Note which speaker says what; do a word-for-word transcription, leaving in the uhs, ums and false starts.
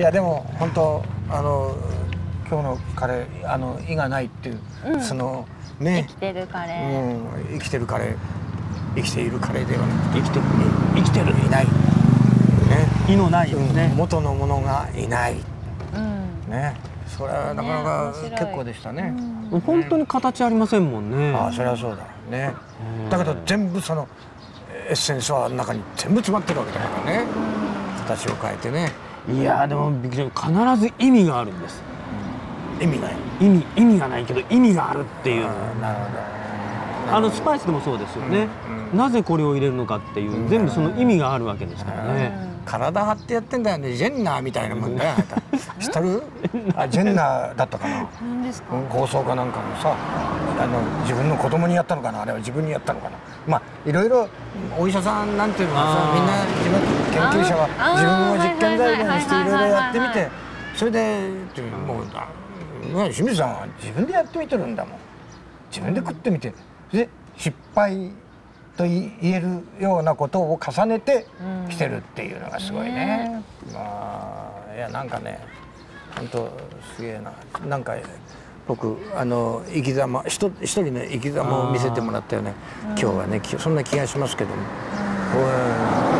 Speaker 1: やでも本当あの今日のカレーあの胃がないっていう、うん、そのね
Speaker 2: 生きてるカレー、
Speaker 1: うん、生きてるカレー生きているカレーではなくて生きてる生きてるいないね
Speaker 3: 胃のないですね、
Speaker 1: うん、元のものがいない、
Speaker 2: うん、
Speaker 1: ねそれはなかなか結構でしたね。
Speaker 3: うん、本当に形ありませんもんね。
Speaker 1: ああそれはそうだね。だけど全部そのエッセンスは中に全部詰まってるわけだからね。形を変えてね。
Speaker 3: いやでも必ず意味があるんです。
Speaker 1: 意味ない。
Speaker 3: 意味意味がないけど意味があるっていう。
Speaker 1: なるほ
Speaker 3: ど。あのスパイスでもそうですよね。うん、なぜこれを入れるのかっていう、うん、全部その意味があるわけですからね。
Speaker 1: 体張ってやってんだよね。ジェンナーみたいなもんだよ。知ってる？あジェンナーだったかな。
Speaker 2: 何ですか？
Speaker 1: 放送かなんかのさ、あの自分の子供にやったのかな、あれは自分にやったのかな。まあいろいろお医者さんなんていうのはさ、みんな自分研究者は自分を実験材料にしていろいろやってみて、それでもう清水さんは自分でやってみてるんだもん。自分で食ってみて、で失敗と言えるようなことを重ねてきてるっていうのがすごいね。まあいやなんかね本当すげえな。なんか僕あの生き様一人の生き様を見せてもらったよね今日はね。そんな気がしますけども。